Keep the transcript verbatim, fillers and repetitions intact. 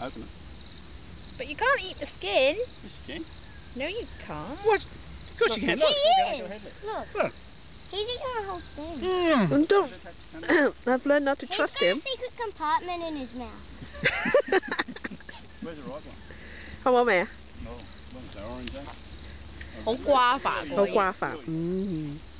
Open it. But you can't eat the skin. Yes, you can. No, you can't. What? Of course you can. He Look. is. Look. Look. He's eating the whole thing. Mm. And don't. I've learned not to He's trust got him. a secret compartment in his mouth. Where's the right one? 好冇味啊？ No. What was that, orange, eh? 好瓜法喎。 好瓜法，嗯。